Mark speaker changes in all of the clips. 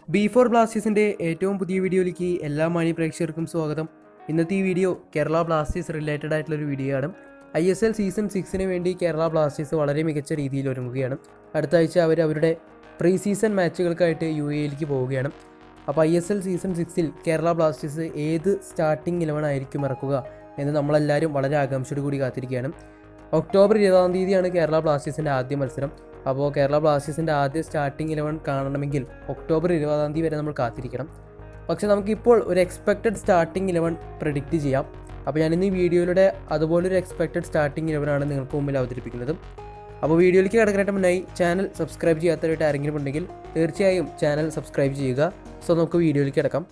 Speaker 1: B4 ബ്ലാസ്റ്റേഴ്സിൻ്റെ ഏറ്റവും പുതിയ വീഡിയോയിലേക്ക് എല്ലാ മാന്യ പ്രേക്ഷകർക്കും സ്വാഗതം. ഇന്നത്തെ ഈ വീഡിയോ കേരള ബ്ലാസ്റ്റേഴ്സ് റിലേറ്റഡ് ആയിട്ടുള്ളൊരു വീഡിയോ ആണ്. ISL സീസൺ 6 വേണ്ടി കേരള ബ്ലാസ്റ്റേഴ്സ് വളരെ മികച്ച രീതിയിൽ ഒരുങ്ങുകയാണ്. അടുത്ത ആഴ്ച അവരുടെ പ്രീ സീസൺ മാച്ചുകൾക്കായിട്ട് UAEയിലേക്ക് പോവുകയാണ്. അപ്പോൾ ISL സീസൺ 6 കേരള ബ്ലാസ്റ്റേഴ്സ് ഏത് സ്റ്റാർട്ടിംഗ് 11 ആയിരിക്കും ഇറക്കുക എന്ന് നമ്മളെല്ലാവരും വളരെ ആകാംക്ഷയോട് കൂടി കാത്തിരിക്കുകയാണ്. ഒക്ടോബർ 20 കേരള ബ്ലാസ്റ്റേഴ്സിൻ്റെ ആദ്യ മത്സരം. അപ്പോൾ കേരള ബ്ലാസ്റ്റേഴ്സിൻ്റെ ആദ്യ സ്റ്റാർട്ടിംഗ് 11 കാണണമെങ്കിൽ ഒക്ടോബർ 20 വരെ നമ്മൾ കാത്തിരിക്കണം. പക്ഷേ നമുക്കിപ്പോൾ ഒരു എക്സ്പെക്റ്റഡ് സ്റ്റാർട്ടിംഗ് 11 പ്രെഡിക്റ്റ് ചെയ്യാം. അപ്പോൾ ഞാനിന്ന് ഈ വീഡിയോയിലൂടെ അതുപോലൊരു എക്സ്പെക്റ്റഡ് സ്റ്റാർട്ടിംഗ് 11 ആണ് നിങ്ങൾക്ക് മുമ്പിൽ അവതരിപ്പിക്കുന്നത്. അപ്പോൾ വീഡിയോയിലേക്ക് കിടക്കാനായിട്ട് മുന്നായി ചാനൽ സബ്സ്ക്രൈബ് ചെയ്യാത്തവരായിട്ട് ആരെങ്കിലും ഉണ്ടെങ്കിൽ തീർച്ചയായും ചാനൽ സബ്സ്ക്രൈബ് ചെയ്യുക. സോ നമുക്ക് വീഡിയോയിലേക്ക് കിടക്കാം.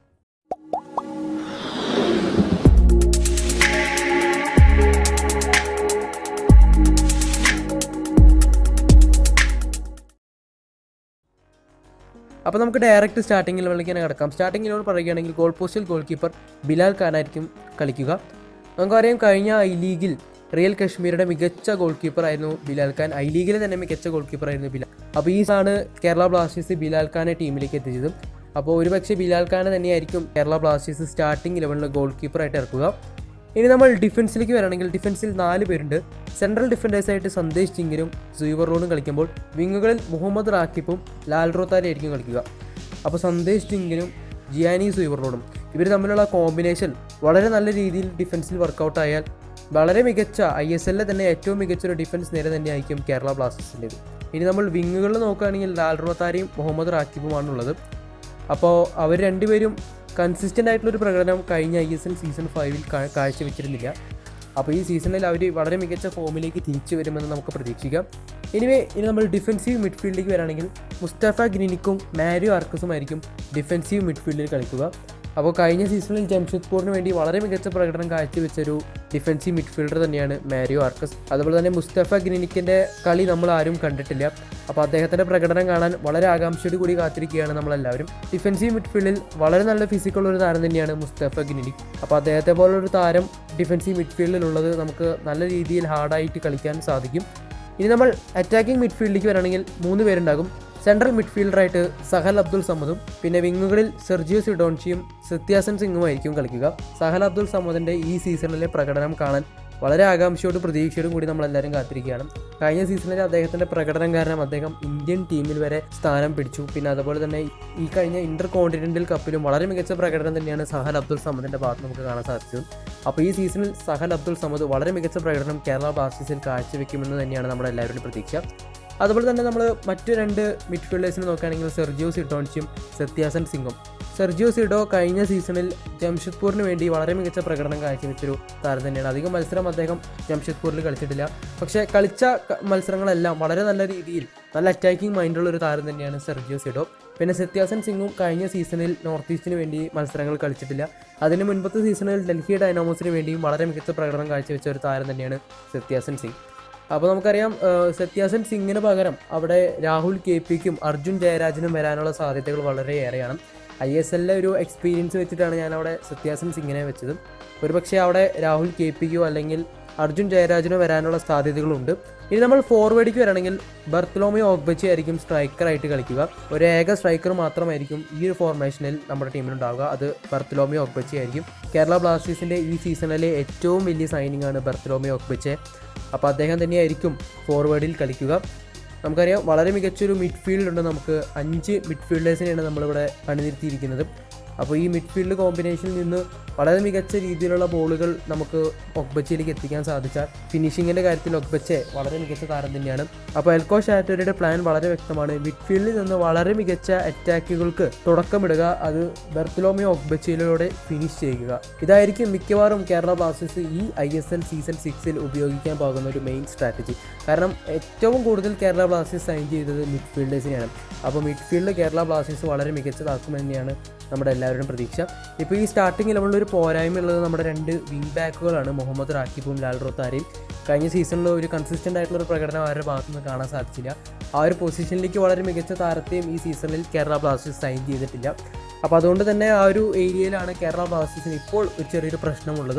Speaker 1: അപ്പോൾ നമുക്ക് ഡയറക്റ്റ് സ്റ്റാർട്ടിംഗ് 11ലേക്ക് തന്നെ കിടക്കാം. സ്റ്റാർട്ടിംഗ് 11 പറയുകയാണെങ്കിൽ ഗോൾ പോസ്റ്റിൽ ഗോൾ കീപ്പർ ബിലാൽ ഖാനായിരിക്കും കളിക്കുക. നമുക്കറിയാം കഴിഞ്ഞ ഐ ലീഗിൽ റിയൽ കശ്മീരുടെ മികച്ച ഗോൾ കീപ്പറായിരുന്നു ബിലാൽ ഖാൻ. ഐ ലീഗിലെ തന്നെ മികച്ച ഗോൾ കീപ്പറായിരുന്നു ബിലാൽ. അപ്പോൾ ഈ ആണ് കേരള ബ്ലാസ്റ്റേഴ്സ് ബിലാൽ ഖാനെ ടീമിലേക്ക് എത്തിച്ചത്. അപ്പോൾ ഒരുപക്ഷെ ബിലാൽ ഖാനെ തന്നെയായിരിക്കും കേരള ബ്ലാസ്റ്റേഴ്സ് സ്റ്റാർട്ടിംഗ് 11 ഗോൾ കീപ്പറായിട്ട് ഇറക്കുക. ഇനി നമ്മൾ ഡിഫൻസിലേക്ക് വരികയാണെങ്കിൽ ഡിഫൻസിൽ 4 പേരുണ്ട്. സെൻട്രൽ ഡിഫൻഡേഴ്സായിട്ട് സന്ദേശ് ചിങ്ങിനും സുയിവർ റോണും കളിക്കുമ്പോൾ വിങ്ങുകളിൽ മുഹമ്മദ് റാക്കിപ്പും ലാൽ റോത്താരി ആയിരിക്കും കളിക്കുക. അപ്പോൾ സന്ദേശ് ചിങ്ങിനും ജിയാനി സുയിവർ റോണും ഇവർ തമ്മിലുള്ള കോമ്പിനേഷൻ വളരെ നല്ല രീതിയിൽ ഡിഫൻസിൽ വർക്കൗട്ട് ആയാൽ വളരെ മികച്ച ISLലെ തന്നെ ഏറ്റവും മികച്ചൊരു ഡിഫൻസ് നിര തന്നെയായിരിക്കും കേരള ബ്ലാസ്റ്റേഴ്സിൻ്റേത്. ഇനി നമ്മൾ വിങ്ങുകളിൽ നോക്കുകയാണെങ്കിൽ ലാൽ റോത്താരിയും മുഹമ്മദ് റാക്കിപ്പുമാണുള്ളത്. അപ്പോൾ അവർ രണ്ടുപേരും കൺസിസ്റ്റൻ്റ് ആയിട്ടുള്ളൊരു പ്രകടനം കഴിഞ്ഞ ISL സീസൺ 5 കാഴ്ചവെച്ചിരുന്നില്ല. അപ്പോൾ ഈ സീസണിൽ അവർ വളരെ മികച്ച ഫോമിലേക്ക് തിരിച്ചു വരുമെന്ന് നമുക്ക് പ്രതീക്ഷിക്കാം. ഇനി നമ്മൾ ഡിഫൻസീവ് മിഡ്ഫീൽഡിലേക്ക് വരികയാണെങ്കിൽ മുസ്തഫ ഗ്രിനിക്കും മാരിയോ ആർക്കസും ആയിരിക്കും ഡിഫൻസീവ് മിഡ്ഫീൽഡിൽ കളിക്കുക. അപ്പോൾ കഴിഞ്ഞ സീസണിൽ ജംഷഡ്പൂരിന് വേണ്ടി വളരെ മികച്ച പ്രകടനം കാഴ്ചവെച്ചൊരു ഡിഫൻസീവ് മിഡ്ഫീൽഡർ തന്നെയാണ് മാരിയോ ആർക്കസ്. അതുപോലെ തന്നെ മുസ്തഫ ഗ്രിനിക്കിൻ്റെ കളി നമ്മൾ ആരും കണ്ടിട്ടില്ല. അപ്പോൾ അദ്ദേഹത്തിൻ്റെ പ്രകടനം കാണാൻ വളരെ ആകാംക്ഷയോട് കൂടി കാത്തിരിക്കുകയാണ് നമ്മളെല്ലാവരും. ഡിഫൻസീവ് മിഡ്ഫീൽഡിൽ വളരെ നല്ല ഫിസിക്കുള്ള ഒരു താരം തന്നെയാണ് മുസ്തഫ ഗ്രിനിക്. അപ്പോൾ അദ്ദേഹത്തെ പോലൊരു താരം ഡിഫൻസീവ് മിഡ്ഫീൽഡിലുള്ളത് നമുക്ക് നല്ല രീതിയിൽ ഹാർഡായിട്ട് കളിക്കാൻ സാധിക്കും. ഇനി നമ്മൾ അറ്റാക്കിംഗ് മിഡ്ഫീൽഡിലേക്ക് വരികയാണെങ്കിൽ 3 പേരുണ്ടാകും. സെൻട്രൽ മിഡ്ഫീൽഡറായിട്ട് സഹൽ അബ്ദുൾ സമദും പിന്നെ വിങ്ങുകളിൽ സെർജിയോ സിഡോൺച്ചിയും സത്യാസൻ സിംഗുമായിരിക്കും കളിക്കുക. സഹൽ അബ്ദുൾ സമദിൻ്റെ ഈ സീസണിലെ പ്രകടനം കാണാൻ വളരെ ആകാംക്ഷയോടും പ്രതീക്ഷയോടും കൂടി നമ്മളെല്ലാവരും കാത്തിരിക്കുകയാണ്. കഴിഞ്ഞ സീസണിൽ അദ്ദേഹത്തിൻ്റെ പ്രകടനം കാരണം അദ്ദേഹം ഇന്ത്യൻ ടീമിൽ വരെ സ്ഥാനം പിടിച്ചു. പിന്നെ അതുപോലെ തന്നെ ഈ കഴിഞ്ഞ ഇന്റർ കോണ്ടിനെൻ്റൽ കപ്പിലും വളരെ മികച്ച പ്രകടനം തന്നെയാണ് സഹൽ അബ്ദുൾ സമദിൻ്റെ ഭാഗത്ത് നമുക്ക് കാണാൻ സാധിച്ചത്. അപ്പോൾ ഈ സീസണിൽ സഹൽ അബ്ദുൾ സമദ് വളരെ മികച്ച പ്രകടനം കേരള ബ്ലാസ്റ്റേഴ്സിൽ കാഴ്ചവെക്കുമെന്ന് തന്നെയാണ് നമ്മളെല്ലാവരുടെയും പ്രതീക്ഷ. അതുപോലെ തന്നെ നമ്മൾ മറ്റു 2 മിഡ്ഫീൽഡേഴ്സിന് നോക്കുകയാണെങ്കിൽ സെർജിയോ സിഡോൺച്ചിയും സത്യാസൻ സിംഗും. സെർജിയോ സിഡോ കഴിഞ്ഞ സീസണിൽ ജംഷഡ്പൂരിന് വേണ്ടി വളരെ മികച്ച പ്രകടനം കാഴ്ചവെച്ചൊരു താരം തന്നെയാണ്. അധികം മത്സരം അദ്ദേഹം ജംഷഡ്പൂരിൽ കളിച്ചിട്ടില്ല. പക്ഷേ കളിച്ച മത്സരങ്ങളെല്ലാം വളരെ നല്ല രീതിയിൽ നല്ല അറ്റാക്കിംഗ് മൈൻഡുള്ള ഒരു താരം തന്നെയാണ് സെർജിയോ സിഡോ. പിന്നെ സത്യാസൻ സിംഗും കഴിഞ്ഞ സീസണിൽ നോർത്ത് ഈസ്റ്റിന് വേണ്ടി മത്സരങ്ങൾ കളിച്ചിട്ടില്ല. അതിന് മുൻപത്തെ സീസണിൽ ഡൽഹി ഡൈനാമോസിന് വേണ്ടിയും വളരെ മികച്ച പ്രകടനം കാഴ്ചവെച്ച ഒരു താരം തന്നെയാണ് സത്യാസൻ സിംഗ്. അപ്പോൾ നമുക്കറിയാം സത്യാസൻ സിംഗിന് പകരം അവിടെ രാഹുൽ KPക്കും അർജുൻ ജയരാജിനും വരാനുള്ള സാധ്യതകൾ വളരെയേറെയാണ്. ISLലെ ഒരു എക്സ്പീരിയൻസ് വെച്ചിട്ടാണ് ഞാൻ അവിടെ സത്യാസൻ സിംഗിനെ വെച്ചത്. ഒരുപക്ഷെ അവിടെ രാഹുൽ KPക്കോ അല്ലെങ്കിൽ അർജുൻ ജയരാജിനോ വരാനുള്ള സാധ്യതകളുണ്ട്. ഇനി നമ്മൾ ഫോർവേഡിലേക്ക് വരികയാണെങ്കിൽ ബർത്തലോമിയോ ഓഗ്ബച്ചി ആയിരിക്കും സ്ട്രൈക്കറായിട്ട് കളിക്കുക. ഒരു ഏക സ്ട്രൈക്കർ മാത്രമായിരിക്കും ഈ ഒരു ഫോർമേഷനിൽ നമ്മുടെ ടീമിലുണ്ടാവുക. അത് ബർത്തലോമിയോ ഓഗ്ബച്ചി ആയിരിക്കും. കേരള ബ്ലാസ്റ്റേഴ്സിൻ്റെ ഈ സീസണിലെ ഏറ്റവും വലിയ സൈനിങ് ആണ് ബർത്തലോമിയോ ഓഗ്ബച്ചെ. അപ്പോൾ അദ്ദേഹം തന്നെയായിരിക്കും ഫോർവേഡിൽ കളിക്കുക. നമുക്കറിയാം വളരെ മികച്ചൊരു മിഡ്ഫീൽഡ് ഉണ്ട്. നമുക്ക് 5 മിഡ്ഫീൽഡേഴ്സിനെയാണ് നമ്മളിവിടെ അണിനിരത്തിയിരിക്കുന്നത്. അപ്പോൾ ഈ മിഡ്ഫീൽഡ് കോമ്പിനേഷനിൽ നിന്ന് വളരെ മികച്ച രീതിയിലുള്ള ബോളുകൾ നമുക്ക് ഒഗ്ബച്ചയിലേക്ക് എത്തിക്കാൻ സാധിച്ചാൽ ഫിനിഷിങ്ങിൻ്റെ കാര്യത്തിൽ ഒഗ്ബച്ചെ വളരെ മികച്ച താരം തന്നെയാണ്. അപ്പോൾ എൽക്കോ ഷാറ്റോറിയുടെ പ്ലാൻ വളരെ വ്യക്തമാണ്. മിഡ്ഫീൽഡിൽ നിന്ന് വളരെ മികച്ച അറ്റാക്കുകൾക്ക് തുടക്കമിടുക, അത് ബർത്തലോമിയോ ഒഗ്ബച്ചയിലൂടെ ഫിനിഷ് ചെയ്യുക. ഇതായിരിക്കും മിക്കവാറും കേരള ബ്ലാസ്റ്റേഴ്സ് ഈ ISL സീസൺ 6 ഉപയോഗിക്കാൻ പോകുന്ന ഒരു മെയിൻ സ്ട്രാറ്റജി. കാരണം ഏറ്റവും കൂടുതൽ കേരള ബ്ലാസ്റ്റേഴ്സ് സൈൻ ചെയ്തത് മിഡ്ഫീൽഡേഴ്സിനെയാണ്. അപ്പോൾ മിഡ്ഫീൽഡ് കേരള ബ്ലാസ്റ്റേഴ്സ് വളരെ മികച്ചതാക്കുമെന്ന് തന്നെയാണ് നമ്മുടെ എല്ലാവരുടെയും പ്രതീക്ഷ. ഇപ്പോൾ ഈ സ്റ്റാർട്ടിംഗ് 11 ഒരു പോരായ്മയുള്ളത് നമ്മുടെ 2 വിങ് ബാക്കുകളാണ്, മുഹമ്മദ് റാക്കിപ്പും ലാൽ റോത്താരിയും. കഴിഞ്ഞ സീസണിൽ ഒരു കൺസിസ്റ്റൻ്റ് ആയിട്ടുള്ളൊരു പ്രകടനം അവരുടെ ഭാഗത്തുനിന്ന് കാണാൻ സാധിച്ചില്ല. ആ ഒരു പൊസിഷനിലേക്ക് വളരെ മികച്ച താരത്തെയും ഈ സീസണിൽ കേരള ബ്ലാസ്റ്റേഴ്സ് സൈൻ ചെയ്തിട്ടില്ല. അപ്പോൾ അതുകൊണ്ട് തന്നെ ആ ഒരു ഏരിയയിലാണ് കേരള ബ്ലാസ്റ്റേഴ്സിന് ഇപ്പോൾ ഒരു ചെറിയൊരു പ്രശ്നമുള്ളത്.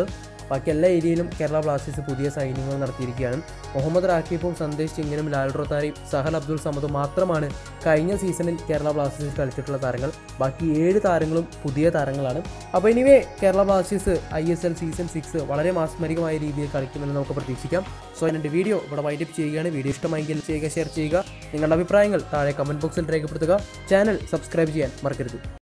Speaker 1: ബാക്കി എല്ലാ ഏരിയയിലും കേരള ബ്ലാസ്റ്റേഴ്സ് പുതിയ സൈനിങ്ങുകൾ നടത്തിയിരിക്കുകയാണ്. മുഹമ്മദ് റാക്കിബും സന്ദേശ് ചിങ്ങിനും ലാൽ റോത്താരിയും സഹൽ അബ്ദുൾ സമദും മാത്രമാണ് കഴിഞ്ഞ സീസണിൽ കേരള ബ്ലാസ്റ്റേഴ്സിൽ കളിച്ചിട്ടുള്ള താരങ്ങൾ. ബാക്കി 7 താരങ്ങളും പുതിയ താരങ്ങളാണ്. അപ്പോൾ anyway Kerala Blasters ISL season 6 വളരെ മാസ്മരികമായ രീതിയിൽ കളിക്കുമെന്ന് നമുക്ക് പ്രതീക്ഷിക്കാം. സോ എൻ്റെ വീഡിയോ ഇവിടെ വൈൻഡപ്പ് ചെയ്യുകയാണ്. വീഡിയോ ഇഷ്ടമായെങ്കിൽ ചെയ്യുക, ഷെയർ ചെയ്യുക. നിങ്ങളുടെ അഭിപ്രായങ്ങൾ താഴെ കമൻറ്റ് ബോക്സിൽ രേഖപ്പെടുത്തുക. ചാനൽ സബ്സ്ക്രൈബ് ചെയ്യാൻ മറക്കരുത്.